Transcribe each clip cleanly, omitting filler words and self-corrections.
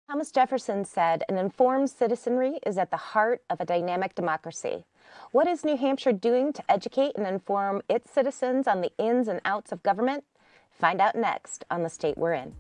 Thomas Jefferson said, an informed citizenry is at the heart of a dynamic democracy. What is New Hampshire doing to educate and inform its citizens on the ins and outs of government? Find out next on The State We're In.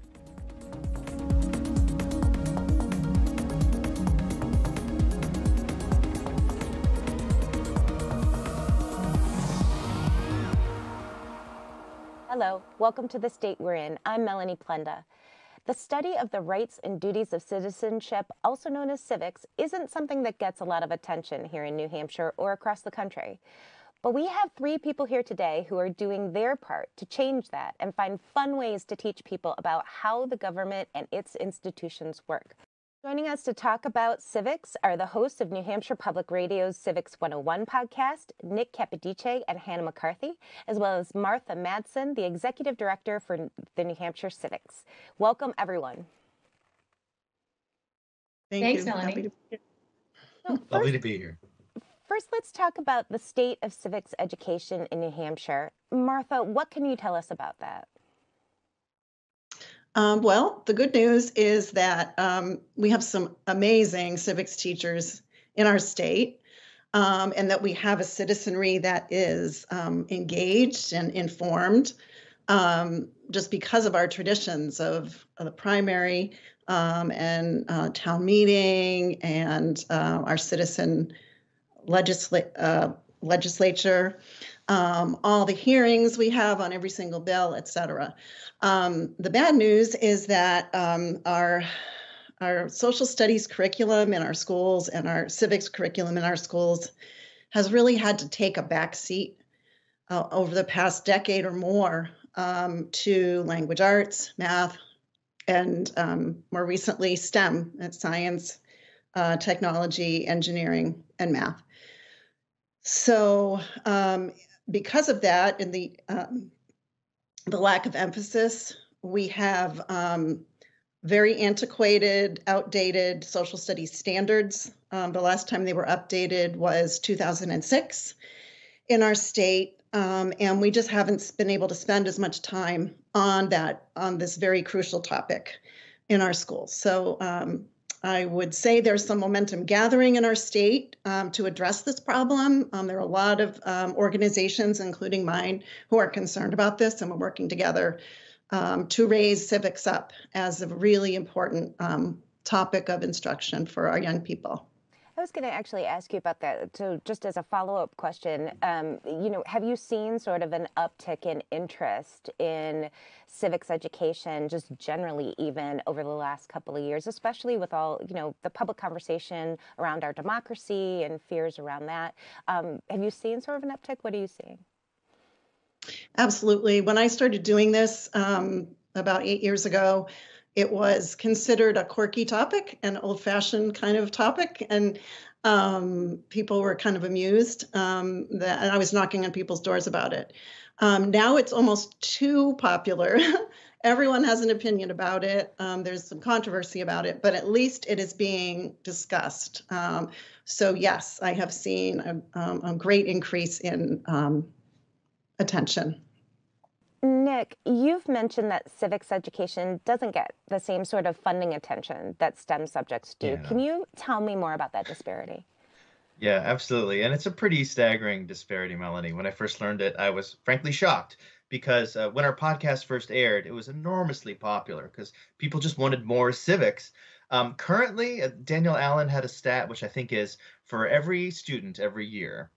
Hello, welcome to The State We're In. I'm Melanie Plenda. The study of the rights and duties of citizenship, also known as civics, isn't something that gets a lot of attention here in New Hampshire or across the country. But we have three people here today who are doing their part to change that and find fun ways to teach people about how the government and its institutions work. Joining us to talk about civics are the hosts of New Hampshire Public Radio's Civics 101 podcast, Nick Capodice and Hannah McCarthy, as well as Martha Madsen, the Executive Director for the New Hampshire Civics. Welcome, everyone. Thanks, Melanie. Happy to be here. Lovely to be here. First, let's talk about the state of civics education in New Hampshire. Martha, what can you tell us about that? Well, the good news is that we have some amazing civics teachers in our state, and that we have a citizenry that is engaged and informed, just because of our traditions of the primary and town meeting and our citizen legislature, all the hearings we have on every single bill, et cetera. The bad news is that our social studies curriculum in our schools and our civics curriculum in our schools has really had to take a back seat over the past decade or more to language arts, math, and more recently STEM, science, technology, engineering, and math. So because of that and the lack of emphasis, we have very antiquated, outdated social studies standards. The last time they were updated was 2006 in our state, and we just haven't been able to spend as much time on this very crucial topic in our schools. So I would say there's some momentum gathering in our state to address this problem. There are a lot of organizations, including mine, who are concerned about this, and we're working together to raise civics up as a really important topic of instruction for our young people. I was going to actually ask you about that. So just as a follow-up question, have you seen sort of an uptick in interest in civics education, just generally even over the last couple of years, especially with all, the public conversation around our democracy and fears around that? Have you seen sort of an uptick? What are you seeing? Absolutely. When I started doing this about 8 years ago, it was considered a quirky topic, an old-fashioned kind of topic, and people were kind of amused that I was knocking on people's doors about it. Now it's almost too popular. Everyone has an opinion about it. There's some controversy about it, but at least it is being discussed. So yes, I have seen a great increase in attention. Nick, you've mentioned that civics education doesn't get the same sort of funding attention that STEM subjects do. Yeah. Can you tell me more about that disparity? Yeah, absolutely. And it's a pretty staggering disparity, Melanie. When I first learned it, I was frankly shocked because when our podcast first aired, it was enormously popular because people just wanted more civics. Currently, Daniel Allen had a stat, which I think is for every student every year,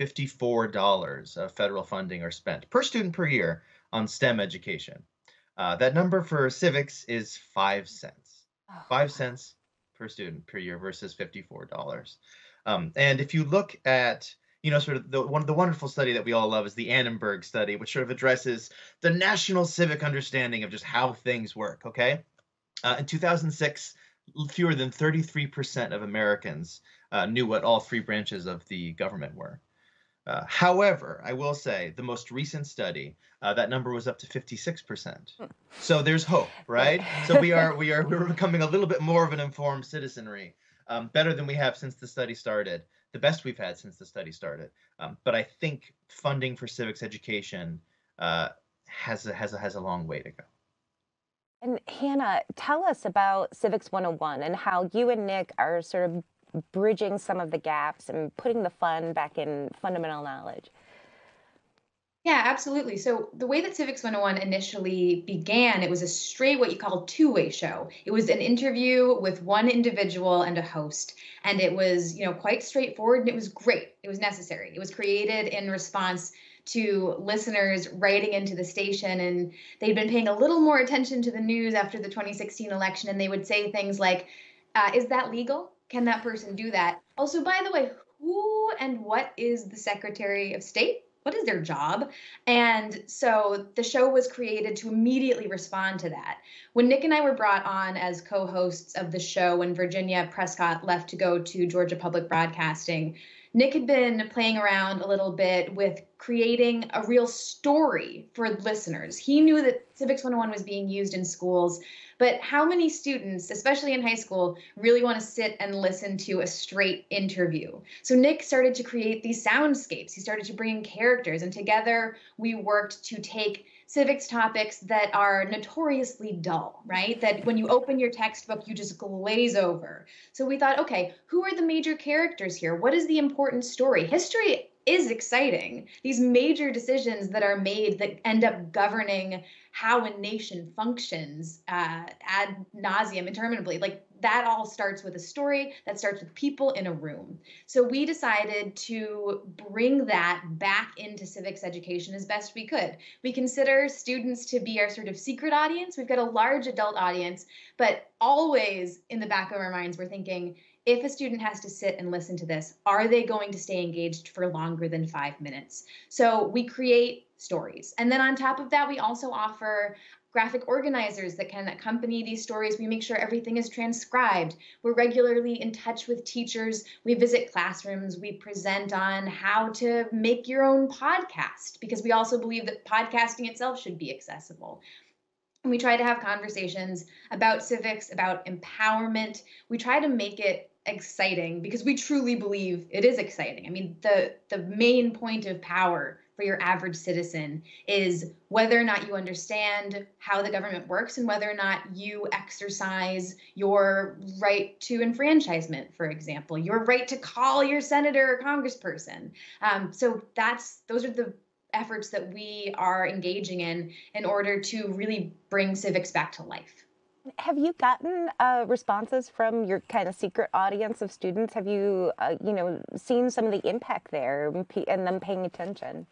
$54 of federal funding are spent per student per year on STEM education. That number for civics is 5 cents. 5 cents per student per year versus $54. And if you look at, sort of the wonderful study that we all love is the Annenberg study, which sort of addresses the national civic understanding of just how things work, okay? In 2006, fewer than 33% of Americans knew what all three branches of the government were. However, I will say the most recent study, that number was up to 56%. So there's hope, right? So we're becoming a little bit more of an informed citizenry, better than we have since the study started, the best we've had since the study started. But I think funding for civics education has a long way to go. And Hannah, tell us about Civics 101 and how you and Nick are sort of bridging some of the gaps and putting the fun back in fundamental knowledge. Yeah, absolutely. So the way that Civics 101 initially began, it was a straight what you call two-way show. It was an interview with one individual and a host, and it was, quite straightforward and it was great. It was necessary. It was created in response to listeners writing into the station, and they'd been paying a little more attention to the news after the 2016 election, and they would say things like, is that legal? Can that person do that? Also, by the way, who and what is the Secretary of State? What is their job? And so the show was created to immediately respond to that. When Nick and I were brought on as co-hosts of the show when Virginia Prescott left to go to Georgia Public Broadcasting, Nick had been playing around a little bit with creating a real story for listeners. He knew that Civics 101 was being used in schools, but how many students, especially in high school, really want to sit and listen to a straight interview? So Nick started to create these soundscapes. He started to bring in characters, and together we worked to take civics topics that are notoriously dull, right? That when you open your textbook, you just glaze over. So we thought, okay, who are the major characters here? What is the important story? History is exciting. These major decisions that are made that end up governing how a nation functions ad nauseum, interminably, like that all starts with a story, that starts with people in a room. So we decided to bring that back into civics education as best we could. We consider students to be our sort of secret audience. We've got a large adult audience, but always in the back of our minds, we're thinking, if a student has to sit and listen to this, are they going to stay engaged for longer than 5 minutes? So we create stories. And then on top of that, we also offer graphic organizers that can accompany these stories. We make sure everything is transcribed. We're regularly in touch with teachers. We visit classrooms. We present on how to make your own podcast, because we also believe that podcasting itself should be accessible. And we try to have conversations about civics, about empowerment. We try to make it exciting because we truly believe it is exciting. I mean, the main point of power for your average citizen is whether or not you understand how the government works and whether or not you exercise your right to enfranchisement, for example, your right to call your senator or congressperson. So those are the efforts that we are engaging in order to really bring civics back to life. Have you gotten responses from your kind of secret audience of students? Have you, seen some of the impact there and them paying attention?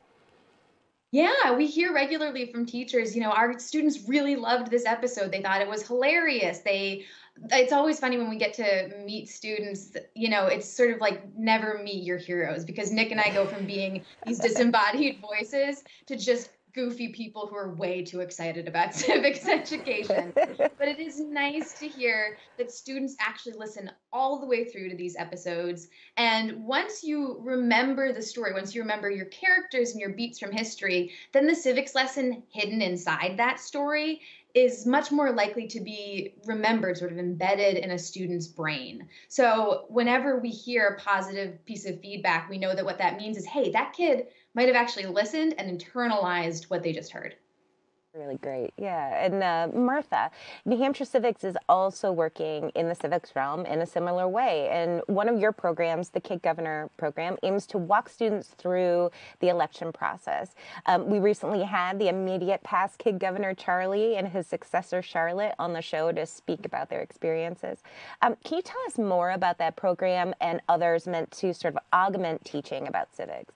Yeah, we hear regularly from teachers, our students really loved this episode. They thought it was hilarious. It's always funny when we get to meet students, it's sort of like never meet your heroes, because Nick and I go from being these disembodied voices to just goofy people who are way too excited about civics education. But it is nice to hear that students actually listen all the way through to these episodes. And once you remember the story, once you remember your characters and your beats from history, then the civics lesson hidden inside that story is much more likely to be remembered, sort of embedded in a student's brain. So whenever we hear a positive piece of feedback, we know that what that means is, hey, that kid might have actually listened and internalized what they just heard. Really great. Yeah. And Martha, New Hampshire Civics is also working in the civics realm in a similar way. And one of your programs, the Kid Governor program, aims to walk students through the election process. We recently had the immediate past Kid Governor Charlie and his successor Charlotte on the show to speak about their experiences. Can you tell us more about that program and others meant to sort of augment teaching about civics?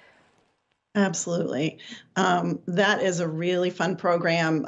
Absolutely. That is a really fun program,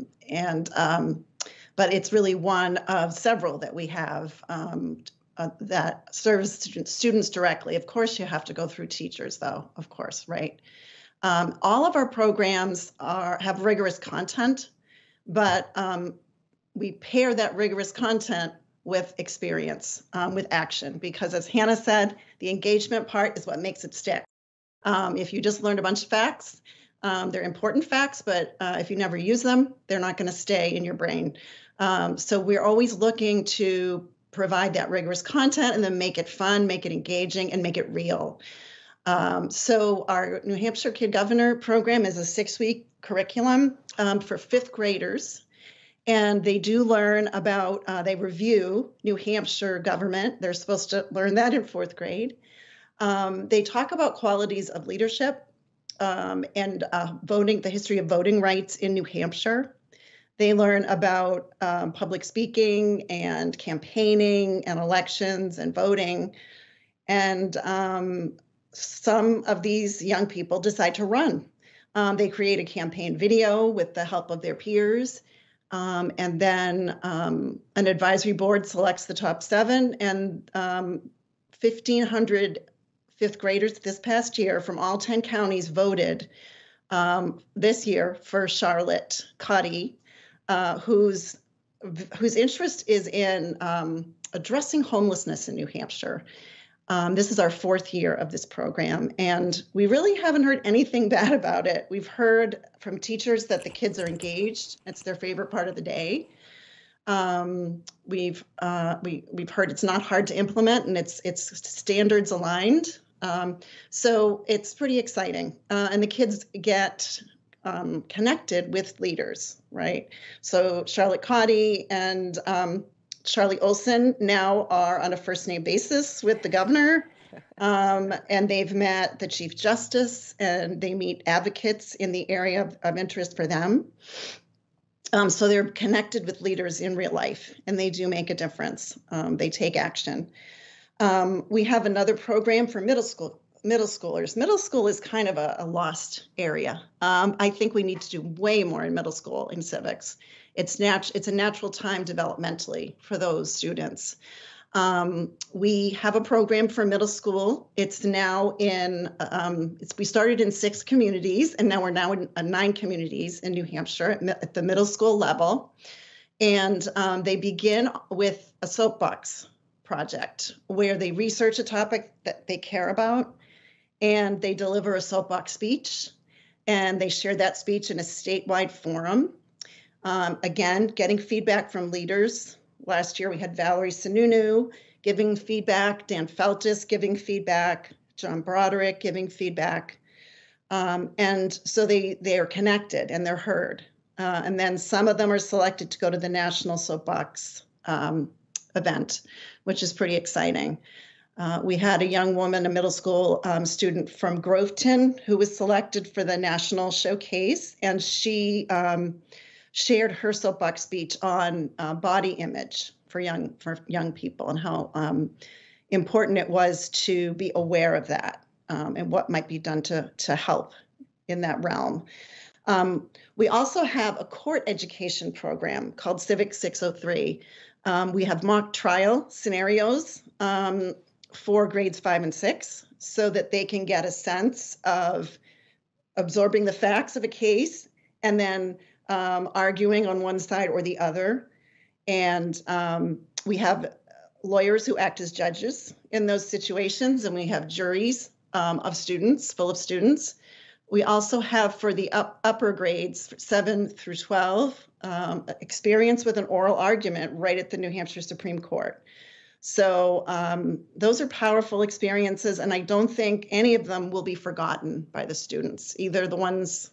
but it's really one of several that we have that serves students directly. Of course, you have to go through teachers, though, of course, right? All of our programs have rigorous content, but we pair that rigorous content with experience, with action, because as Hannah said, the engagement part is what makes it stick. If you just learned a bunch of facts, they're important facts, but if you never use them, they're not going to stay in your brain. So we're always looking to provide that rigorous content and then make it fun, make it engaging, and make it real. So our New Hampshire Kid Governor program is a 6-week curriculum for 5th graders. And they do learn about, they review New Hampshire government. They're supposed to learn that in 4th grade. They talk about qualities of leadership and voting, the history of voting rights in New Hampshire. They learn about public speaking and campaigning and elections and voting. And some of these young people decide to run. They create a campaign video with the help of their peers. And then an advisory board selects the top 7, and 1,500 5th graders this past year from all 10 counties voted this year for Charlotte Cuddy, whose interest is in addressing homelessness in New Hampshire. This is our 4th year of this program, and we really haven't heard anything bad about it. We've heard from teachers that the kids are engaged. It's their favorite part of the day. We've heard it's not hard to implement, and it's standards aligned. So it's pretty exciting, and the kids get connected with leaders, right? So Charlotte Cotty and Charlie Olson now are on a first name basis with the governor, and they've met the Chief Justice, and they meet advocates in the area of interest for them. So they're connected with leaders in real life, and they do make a difference. They take action. We have another program for middle schoolers. Middle school is kind of a lost area. I think we need to do way more in middle school in civics. It's a natural time developmentally for those students. We have a program for middle school. It's now in, we started in 6 communities, and now we're now in 9 communities in New Hampshire at the middle school level. And they begin with a soapbox project where they research a topic that they care about, and they deliver a soapbox speech, and they share that speech in a statewide forum. Again, getting feedback from leaders. Last year we had Valerie Sununu giving feedback, Dan Feltis giving feedback, John Broderick giving feedback. And so they are connected and they're heard. And then some of them are selected to go to the National Soapbox event, which is pretty exciting. We had a young woman, a middle school student from Groveton, who was selected for the national showcase, and she shared her soapbox speech on body image for young people and how important it was to be aware of that and what might be done to help in that realm. We also have a court education program called Civics 603. We have mock trial scenarios for grades 5 and 6 so that they can get a sense of absorbing the facts of a case and then arguing on one side or the other. And we have lawyers who act as judges in those situations, and we have juries of students, full of students. We also have for the upper grades, 7 through 12, experience with an oral argument right at the New Hampshire Supreme Court. So those are powerful experiences, and I don't think any of them will be forgotten by the students, either the ones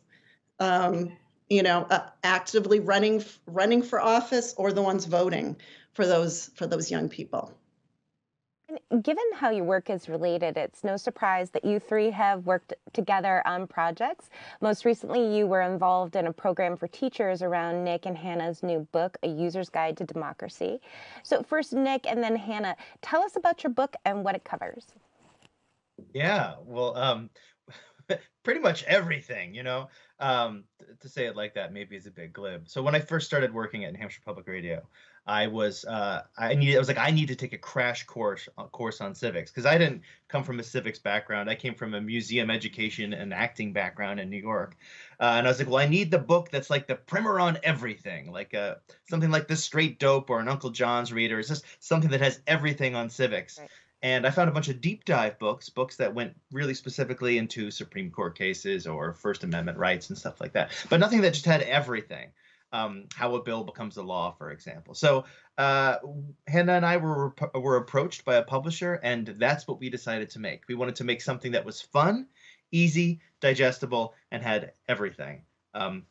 actively running for office or the ones voting for those young people. And given how your work is related, it's no surprise that you 3 have worked together on projects. Most recently, you were involved in a program for teachers around Nick and Hannah's new book, A User's Guide to Democracy. So first, Nick, and then Hannah, tell us about your book and what it covers. Yeah, well, pretty much everything, to say it like that maybe is a bit glib. So when I first started working at New Hampshire Public Radio, I need to take a crash course on civics, because I didn't come from a civics background. I came from a museum education and acting background in New York. And I was like, well, I need the book that's like the primer on everything, like something like The Straight Dope or an Uncle John's Reader. It's just something that has everything on civics. Right. And I found a bunch of deep dive books that went really specifically into Supreme Court cases or First Amendment rights and stuff like that, but nothing that just had everything. How a bill becomes a law, for example. So Hannah and I were approached by a publisher, and that's what we decided to make. We wanted to make something that was fun, easy, digestible, and had everything.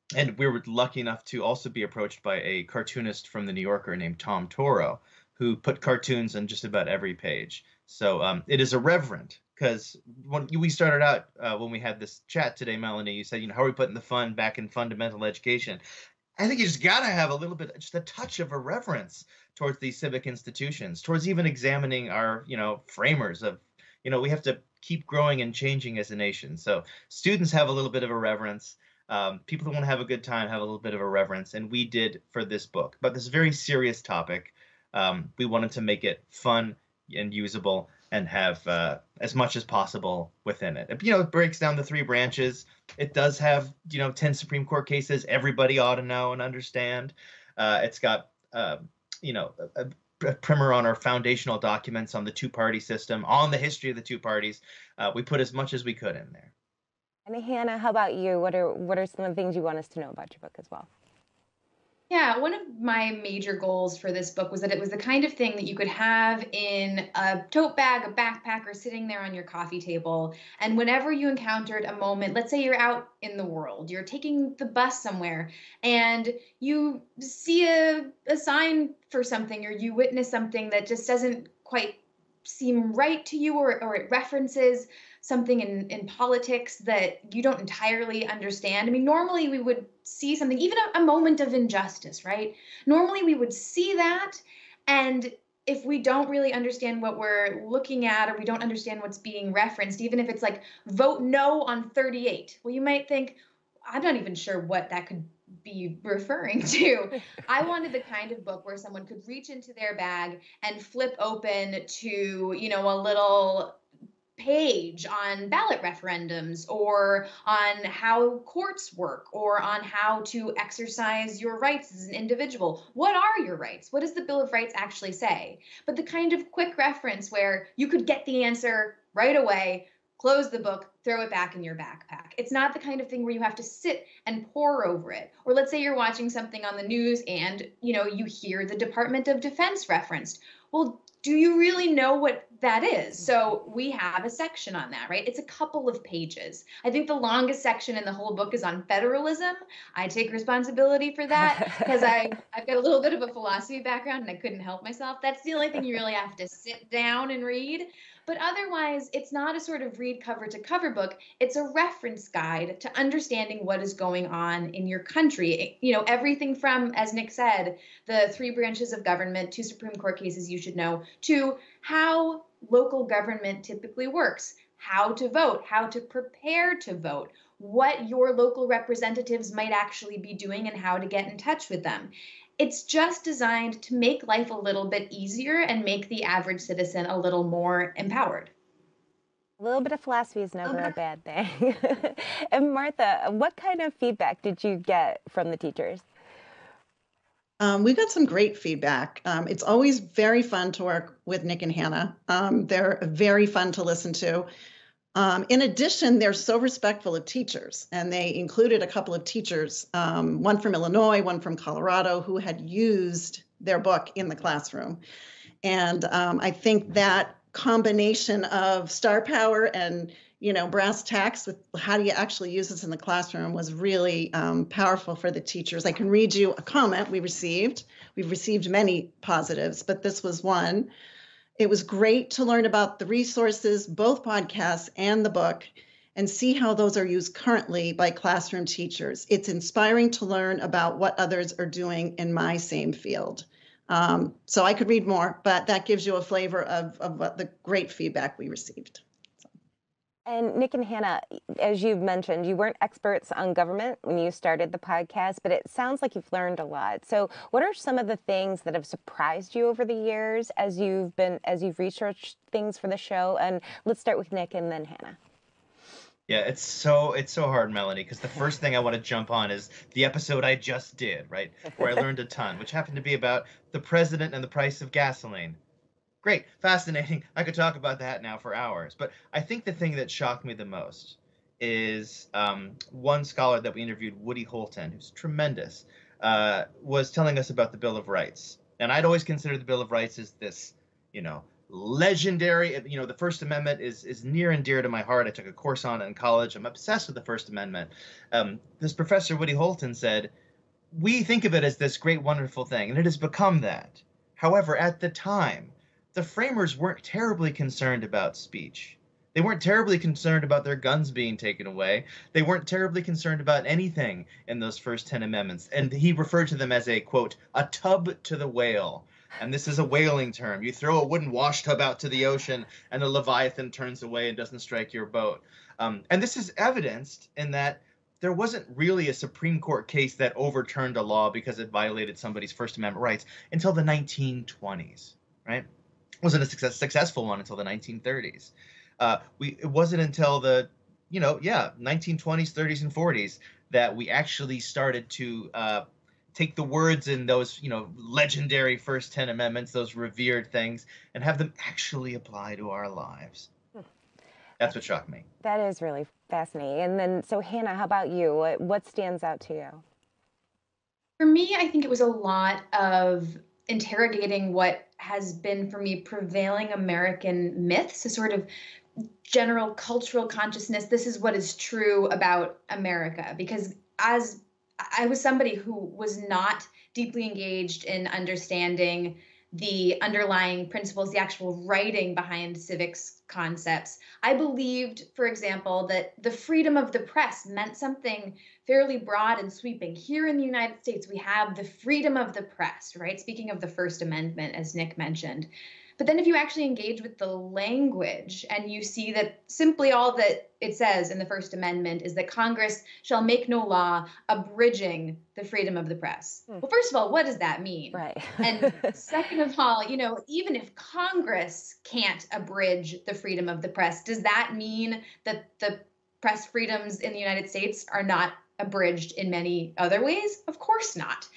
And we were lucky enough to also be approached by a cartoonist from the New Yorker named Tom Toro, who put cartoons on just about every page. So it is irreverent because when we started out, when we had this chat today, Melanie, you said, how are we putting the fun back in fundamental education? I think you just got to have a little bit, just a touch of irreverence towards these civic institutions, towards even examining our, framers of, we have to keep growing and changing as a nation. So students have a little bit of irreverence. People who want to have a good time have a little bit of irreverence. And we did for this book, but this very serious topic. We wanted to make it fun and usable and have as much as possible within it. It breaks down the three branches. It does have, 10 Supreme Court cases everybody ought to know and understand. It's got, a primer on our foundational documents on the two-party system, on the history of the two parties. We put as much as we could in there. And Hannah, how about you? What are some of the things you want us to know about your book as well? Yeah, one of my major goals for this book was that it was the kind of thing that you could have in a tote bag, a backpack, or sitting there on your coffee table. And whenever you encountered a moment, let's say you're out in the world, you're taking the bus somewhere, and you see a sign for something, or you witness something that just doesn't quite seem right to you, or it references something in politics that you don't entirely understand. I mean, normally we would see something, even a moment of injustice, right? Normally we would see that, and if we don't really understand what we're looking at, or we don't understand what's being referenced, even if it's like vote no on 38, well, you might think, I'm not even sure what that could be referring to. I wanted the kind of book where someone could reach into their bag and flip open to, a little page on ballot referendums, or on how courts work, or on how to exercise your rights as an individual. What are your rights? What does the Bill of Rights actually say? But the kind of quick reference where you could get the answer right away, close the book, throw it back in your backpack. It's not the kind of thing where you have to sit and pore over it. Or let's say you're watching something on the news and, you hear the Department of Defense referenced. Well, do you really know what that is? So we have a section on that, right? It's a couple of pages. I think the longest section in the whole book is on federalism. I take responsibility for that because I've got a little bit of a philosophy background and I couldn't help myself. That's the only thing you really have to sit down and read. But otherwise, it's not a sort of read cover to cover book. It's a reference guide to understanding what is going on in your country. Everything from, as Nick said, the three branches of government, two Supreme Court cases you should know, to how local government typically works, how to vote, how to prepare to vote, what your local representatives might actually be doing, and how to get in touch with them. It's just designed to make life a little bit easier and make the average citizen a little more empowered. A little bit of philosophy is never a bad thing. And Martha, what kind of feedback did you get from the teachers? We got some great feedback. It's always very fun to work with Nick and Hannah. They're very fun to listen to. In addition, they're so respectful of teachers, and they included a couple of teachers, one from Illinois, one from Colorado, who had used their book in the classroom. And I think that combination of star power and brass tacks with how do you actually use this in the classroom was really powerful for the teachers. I can read you a comment we received. We've received many positives, but this was one. It was great to learn about the resources, both podcasts and the book, and see how those are used currently by classroom teachers. It's inspiring to learn about what others are doing in my same field. So I could read more, but that gives you a flavor of what the great feedback we received. And Nick and Hannah, as you've mentioned, you weren't experts on government when you started the podcast, but it sounds like you've learned a lot. So what are some of the things that have surprised you over the years as you've researched things for the show? And let's start with Nick and then Hannah. Yeah, it's so hard, Melanie, because the first thing I want to jump on is the episode I just did, right? Where I learned a ton, which happened to be about the president and the price of gasoline. Great, fascinating. I could talk about that now for hours. But I think the thing that shocked me the most is one scholar that we interviewed, Woody Holton, who's tremendous, was telling us about the Bill of Rights. And I'd always considered the Bill of Rights as this, legendary. You know, the First Amendment is near and dear to my heart. I took a course on it in college. I'm obsessed with the First Amendment. This professor, Woody Holton, said, we think of it as this great, wonderful thing, and it has become that. However, at the time, the framers weren't terribly concerned about speech. They weren't terribly concerned about their guns being taken away. They weren't terribly concerned about anything in those first 10 amendments. And he referred to them as a, quote, a tub to the whale. And this is a whaling term. You throw a wooden wash tub out to the ocean and a leviathan turns away and doesn't strike your boat. And this is evidenced in that there wasn't really a Supreme Court case that overturned a law because it violated somebody's First Amendment rights until the 1920s, right? It wasn't a successful one until the 1930s. It wasn't until the, 1920s, 30s, and 40s that we actually started to take the words in those, legendary first 10 amendments, those revered things, and have them actually apply to our lives. That's what shocked me. That is really fascinating. And then, so Hannah, how about you? What stands out to you? For me, I think it was a lot of interrogating what has been, for me, prevailing American myths, a sort of general cultural consciousness. This is what is true about America, because as I was somebody who was not deeply engaged in understanding the underlying principles, the actual writing behind civics concepts. I believed, for example, that the freedom of the press meant something fairly broad and sweeping. Here in the United States, we have the freedom of the press, right? Speaking of the First Amendment, as Nick mentioned. But then if you actually engage with the language and you see that simply all that it says in the First Amendment is that Congress shall make no law abridging the freedom of the press. Well, first of all, what does that mean? Right. And second of all, even if Congress can't abridge the freedom of the press, does that mean that the press freedoms in the United States are not abridged in many other ways? Of course not.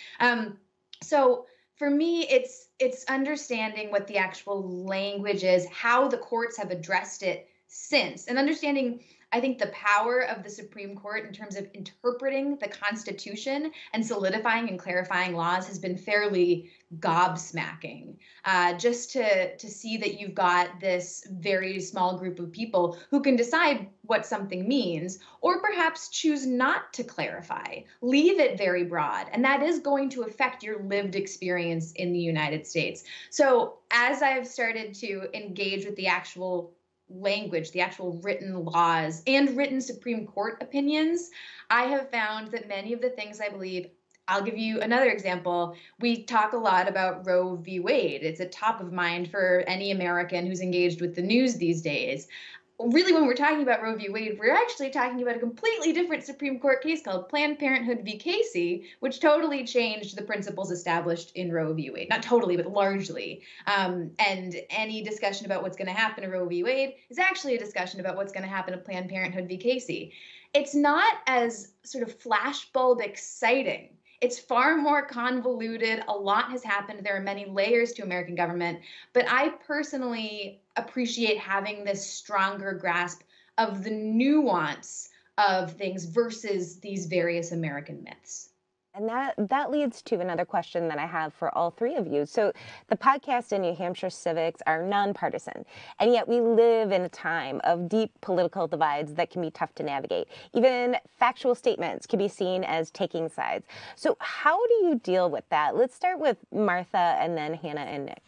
So for me, it's understanding what the actual language is, how the courts have addressed it since, and understanding, I think, the power of the Supreme Court in terms of interpreting the Constitution and solidifying and clarifying laws has been fairly gobsmacking. Just to see that you've got this very small group of people who can decide what something means, or perhaps choose not to clarify, leave it very broad, and that is going to affect your lived experience in the United States. So as I've started to engage with the actual language, the actual written laws and written Supreme Court opinions, I have found that many of the things I believe, I'll give you another example. We talk a lot about Roe v. Wade. It's a top of mind for any American who's engaged with the news these days. Really, when we're talking about Roe v. Wade, we're actually talking about a completely different Supreme Court case called Planned Parenthood v. Casey, which totally changed the principles established in Roe v. Wade. Not totally, but largely. And any discussion about what's going to happen to Roe v. Wade is actually a discussion about what's going to happen to Planned Parenthood v. Casey. It's not as sort of flashbulb exciting. It's far more convoluted. A lot has happened. There are many layers to American government. But I personally appreciate having this stronger grasp of the nuance of things versus these various American myths. And that leads to another question that I have for all three of you. So the podcast in New Hampshire Civics are nonpartisan, and yet we live in a time of deep political divides that can be tough to navigate. Even factual statements can be seen as taking sides. So how do you deal with that? Let's start with Martha and then Hannah and Nick.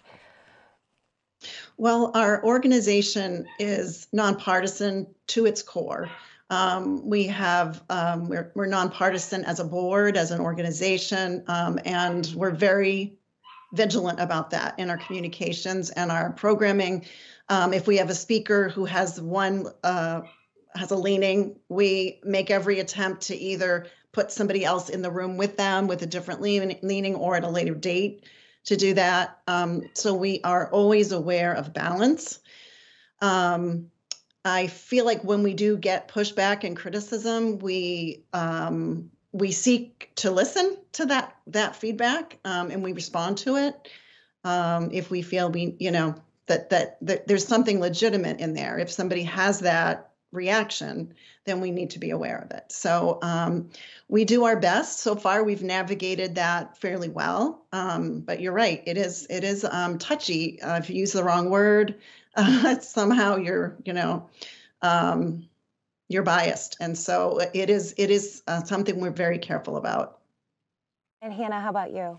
Well, our organization is nonpartisan to its core. We're nonpartisan as a board, as an organization, and we're very vigilant about that in our communications and our programming. If we have a speaker who has a leaning, we make every attempt to either put somebody else in the room with them with a different leaning or at a later date to do that. So we are always aware of balance. I feel like when we do get pushback and criticism, we seek to listen to that feedback, and we respond to it if we feel that there's something legitimate in there. If somebody has that reaction, then we need to be aware of it. So we do our best. So far, we've navigated that fairly well. But you're right; it is touchy. If you use the wrong word, somehow you're biased, and so it is something we're very careful about. And Hannah, how about you?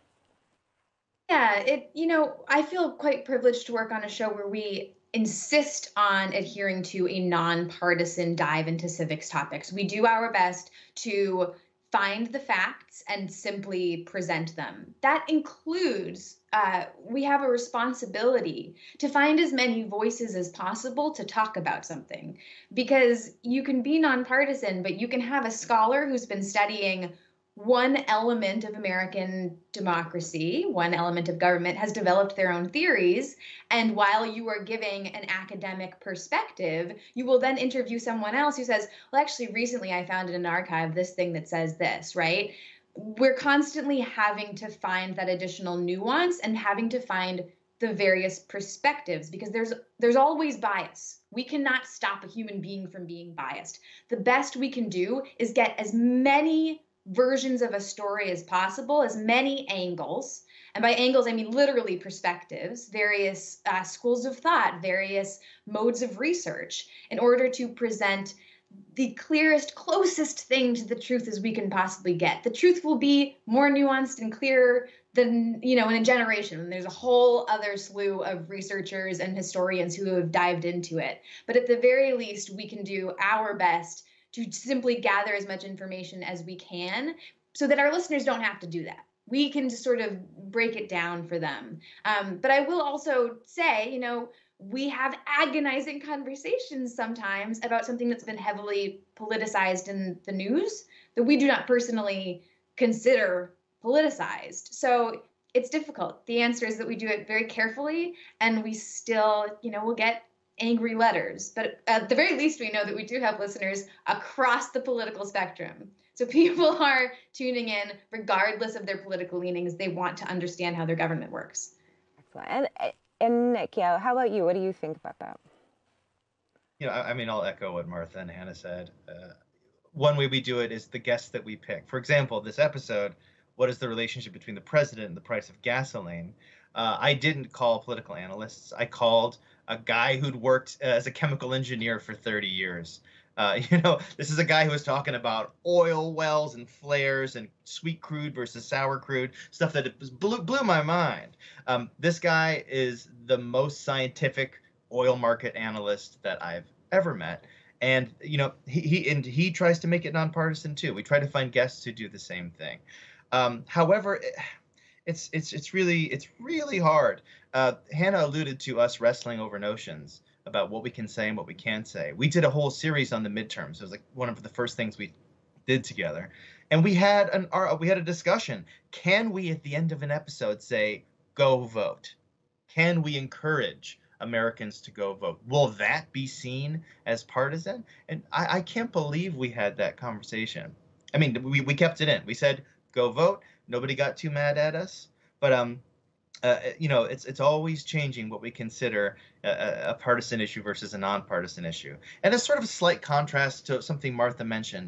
Yeah, I feel quite privileged to work on a show where we insist on adhering to a nonpartisan dive into civics topics. We do our best to find the facts and simply present them. That includes, we have a responsibility to find as many voices as possible to talk about something. Because you can be nonpartisan, but you can have a scholar who's been studying one element of American democracy, one element of government, has developed their own theories. And while you are giving an academic perspective, you will then interview someone else who says, well, actually, recently I found in an archive this thing that says this, right? We're constantly having to find that additional nuance and having to find the various perspectives, because there's always bias. We cannot stop a human being from being biased. The best we can do is get as many versions of a story as possible, as many angles. And by angles, I mean literally perspectives, various schools of thought, various modes of research, in order to present the clearest, closest thing to the truth as we can possibly get. The truth will be more nuanced and clearer than, in a generation. And there's a whole other slew of researchers and historians who have dived into it. But at the very least, we can do our best to simply gather as much information as we can so that our listeners don't have to do that. We can just sort of break it down for them. But I will also say, we have agonizing conversations sometimes about something that's been heavily politicized in the news that we do not personally consider politicized. So it's difficult. The answer is that we do it very carefully, and we still, we'll get angry letters. But at the very least, we know that we do have listeners across the political spectrum. So people are tuning in regardless of their political leanings. They want to understand how their government works. Excellent. And Nick, how about you? What do you think about that? I'll echo what Martha and Hannah said. One way we do it is the guests that we pick. For example, this episode, what is the relationship between the president and the price of gasoline? I didn't call political analysts. I called a guy who'd worked as a chemical engineer for 30 years. This is a guy who was talking about oil wells and flares and sweet crude versus sour crude, stuff that blew my mind. This guy is the most scientific oil market analyst that I've ever met. And, he tries to make it nonpartisan too. We try to find guests who do the same thing. However, it's really hard. Hannah alluded to us wrestling over notions about what we can say and what we can't say. We did a whole series on the midterms. It was like one of the first things we did together, and we had a discussion. Can we, at the end of an episode, say go vote? Can we encourage Americans to go vote? Will that be seen as partisan? And I can't believe we had that conversation. I mean, we kept it in. We said go vote. Nobody got too mad at us, but it's always changing what we consider a partisan issue versus a nonpartisan issue. And it's sort of a slight contrast to something Martha mentioned.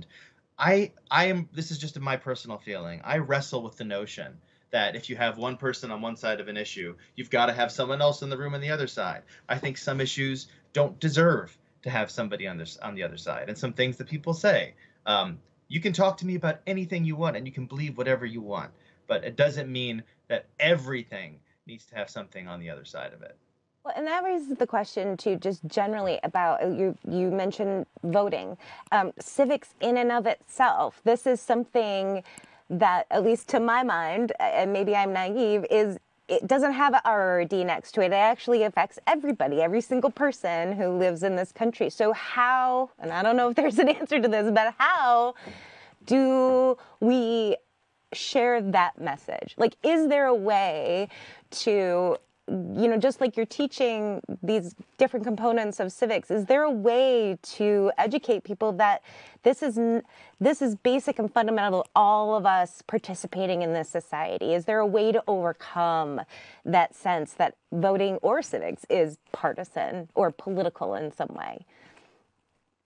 This is just my personal feeling. I wrestle with the notion that if you have one person on one side of an issue, you've got to have someone else in the room on the other side. I think some issues don't deserve to have somebody on the other side. And some things that people say, you can talk to me about anything you want and you can believe whatever you want, but it doesn't mean that everything needs to have something on the other side of it. Well, and that raises the question too, just generally about, you mentioned voting. Civics in and of itself, this is something that, at least to my mind, and maybe I'm naive, it doesn't have a R or a D next to it. It actually affects everybody, every single person who lives in this country. So how, and I don't know if there's an answer to this, but how do we share that message? Like, is there a way to, just like you're teaching these different components of civics, is there a way to educate people that this is basic and fundamental, all of us participating in this society? Is there a way to overcome that sense that voting or civics is partisan or political in some way?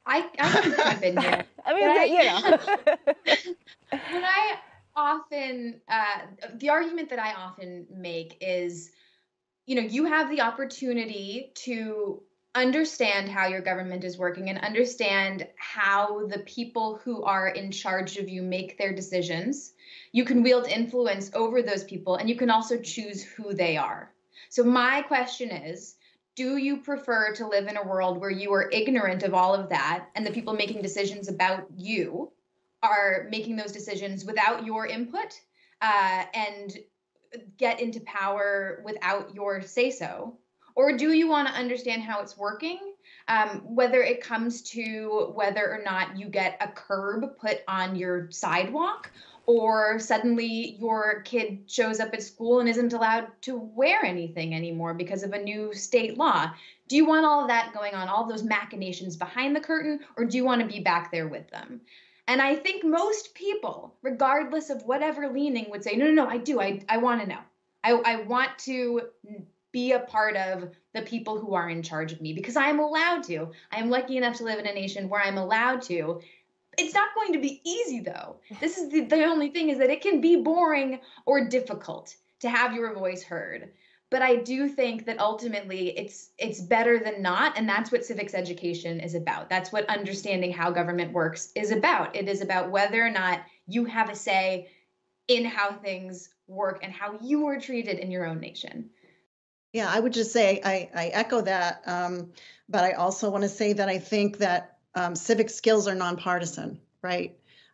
I can jump in here. I mean, What I often, the argument that I often make is, you have the opportunity to understand how your government is working and understand how the people who are in charge of you make their decisions. You can wield influence over those people, and you can also choose who they are. So, my question is, do you prefer to live in a world where you are ignorant of all of that and the people making decisions about you are making those decisions without your input, and get into power without your say so? Or do you want to understand how it's working? Whether it comes to whether or not you get a curb put on your sidewalk, or suddenly your kid shows up at school and isn't allowed to wear anything anymore because of a new state law. Do you want all of that going on, all those machinations behind the curtain, or do you want to be back there with them? And I think most people, regardless of whatever leaning, would say, no, no, no, I do. I want to know. I want to be a part of the people who are in charge of me because I'm allowed to. I'm lucky enough to live in a nation where I'm allowed to. It's not going to be easy, though. This is the only thing, is that it can be boring or difficult to have your voice heard. But I do think that ultimately it's better than not, and that's what civics education is about. That's what understanding how government works is about. It is about whether or not you have a say in how things work and how you are treated in your own nation. Yeah, I would just say I echo that, but I also want to say that I think that civic skills are nonpartisan, right?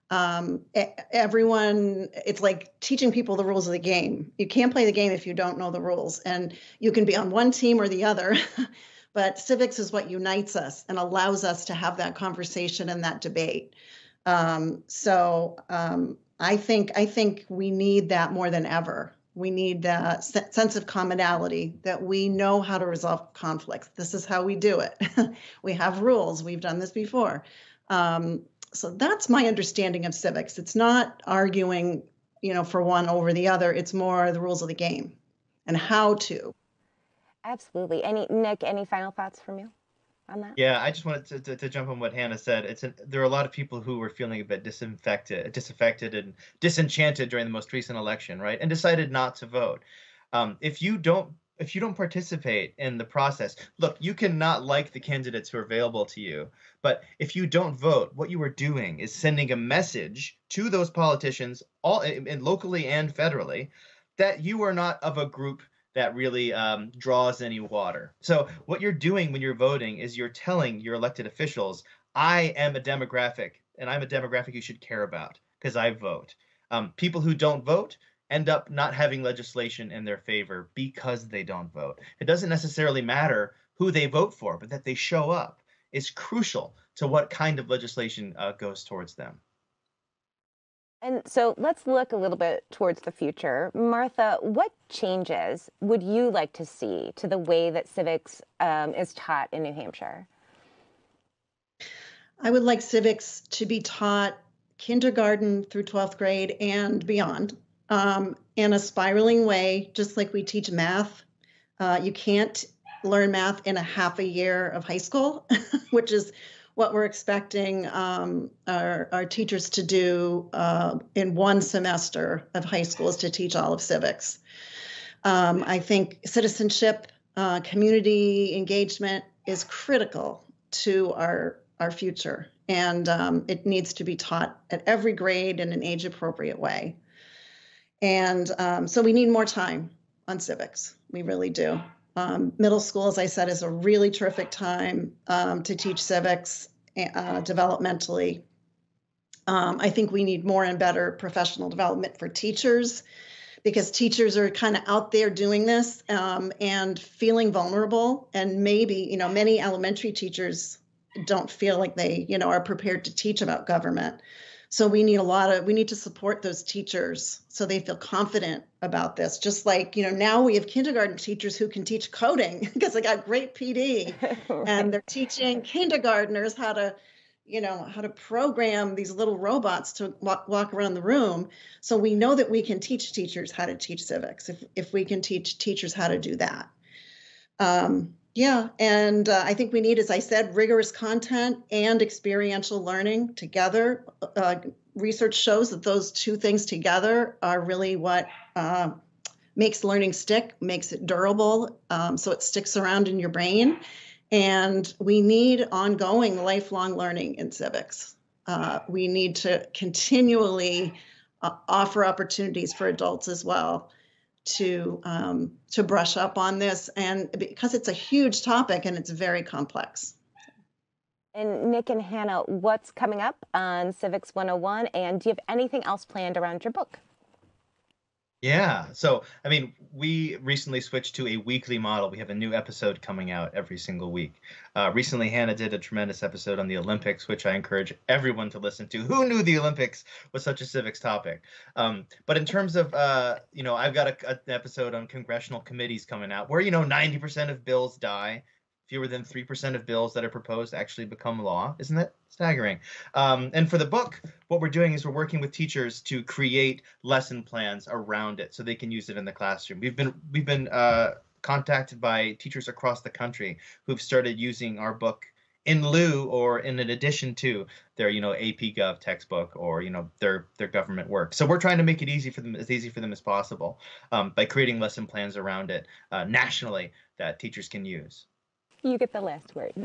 Everyone, it's like teaching people the rules of the game. You can't play the game if you don't know the rules, and you can be on one team or the other, but civics is what unites us and allows us to have that conversation and that debate. I think we need that more than ever. We need that sense of commonality, that we know how to resolve conflicts. This is how we do it. We have rules. We've done this before. So that's my understanding of civics. It's not arguing, for one over the other. It's more the rules of the game and how to. Absolutely. Nick, any final thoughts from you on that? Yeah, I just wanted to jump on what Hannah said. There are a lot of people who were feeling a bit disaffected and disenchanted during the most recent election, right? And decided not to vote. If you don't participate in the process, look, you cannot like the candidates who are available to you, but if you don't vote, what you are doing is sending a message to those politicians, all and locally and federally, that you are not of a group that really draws any water. So what you're doing when you're voting is you're telling your elected officials, I am a demographic, and I'm a demographic you should care about because I vote. People who don't vote end up not having legislation in their favor because they don't vote. It doesn't necessarily matter who they vote for, but that they show up is crucial to what kind of legislation goes towards them. And so let's look a little bit towards the future. Martha, what changes would you like to see to the way that civics is taught in New Hampshire? I would like civics to be taught kindergarten through 12th grade and beyond, in a spiraling way, just like we teach math. You can't learn math in a half a year of high school, which is what we're expecting our teachers to do in one semester of high school, is to teach all of civics. I think citizenship, community engagement is critical to our future, and it needs to be taught at every grade in an age-appropriate way. And so we need more time on civics. We really do. Middle school, as I said, is a really terrific time to teach civics developmentally. I think we need more and better professional development for teachers, because teachers are kind of out there doing this and feeling vulnerable. And maybe, many elementary teachers don't feel like they, are prepared to teach about government. So we need to support those teachers so they feel confident about this. Just like, now we have kindergarten teachers who can teach coding because they got great PD. Right. And they're teaching kindergartners how to program these little robots to walk around the room. So we know that we can teach teachers how to teach civics if we can teach teachers how to do that. Yeah, and I think we need, as I said, rigorous content and experiential learning together. Research shows that those two things together are really what makes learning stick, makes it durable, so it sticks around in your brain. And we need ongoing lifelong learning in civics. We need to continually offer opportunities for adults as well to brush up on this, and because it's a huge topic and it's very complex. And Nick and Hannah, what's coming up on Civics 101? And do you have anything else planned around your book? Yeah. So, I mean, we recently switched to a weekly model. We have a new episode coming out every single week. Recently, Hannah did a tremendous episode on the Olympics, which I encourage everyone to listen to. Who knew the Olympics was such a civics topic? But in terms of, I've got an episode on congressional committees coming out where, 90% of bills die. Fewer than 3% of bills that are proposed actually become law. Isn't that staggering? And for the book, what we're doing is we're working with teachers to create lesson plans around it so they can use it in the classroom. We've been contacted by teachers across the country who've started using our book in lieu or in addition to their AP Gov textbook or their government work. So we're trying to make it easy for them as possible by creating lesson plans around it nationally that teachers can use. You get the last word.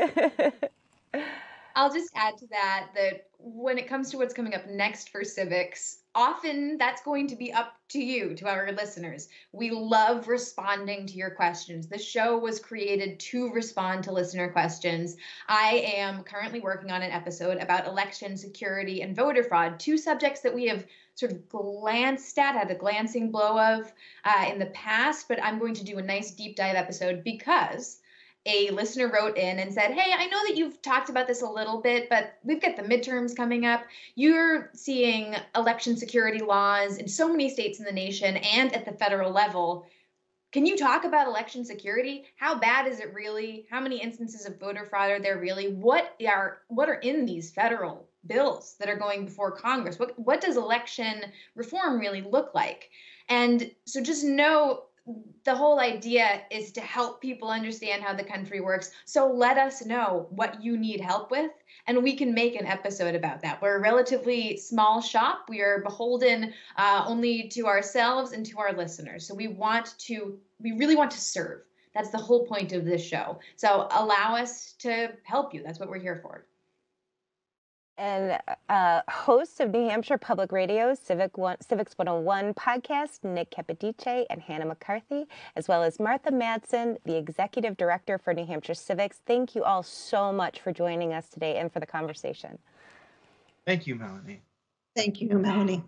I'll just add to that when it comes to what's coming up next for civics, often that's going to be up to you, to our listeners. We love responding to your questions. The show was created to respond to listener questions. I am currently working on an episode about election security and voter fraud, two subjects that we have sort of glanced at, had a glancing blow of in the past, but I'm going to do a nice deep dive episode because a listener wrote in and said, hey, I know that you've talked about this a little bit, but we've got the midterms coming up. You're seeing election security laws in so many states in the nation and at the federal level. Can you talk about election security? How bad is it really? How many instances of voter fraud are there really? What are in these federal bills that are going before Congress? What does election reform really look like? And so just know the whole idea is to help people understand how the country works. So let us know what you need help with, and we can make an episode about that. We're a relatively small shop. We are beholden only to ourselves and to our listeners. So we really want to serve. That's the whole point of this show. So allow us to help you. That's what we're here for. And hosts of New Hampshire Public Radio's Civics 101 podcast, Nick Capodice and Hannah McCarthy, as well as Martha Madsen, the Executive Director for New Hampshire Civics. Thank you all so much for joining us today and for the conversation. Thank you, Melanie. Thank you, Melanie.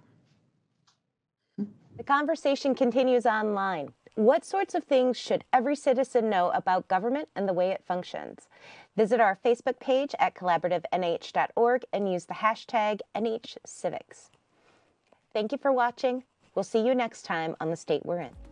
The conversation continues online. What sorts of things should every citizen know about government and the way it functions? Visit our Facebook page at collaborativenh.org and use the hashtag NHCivics. Thank you for watching. We'll see you next time on The State We're In.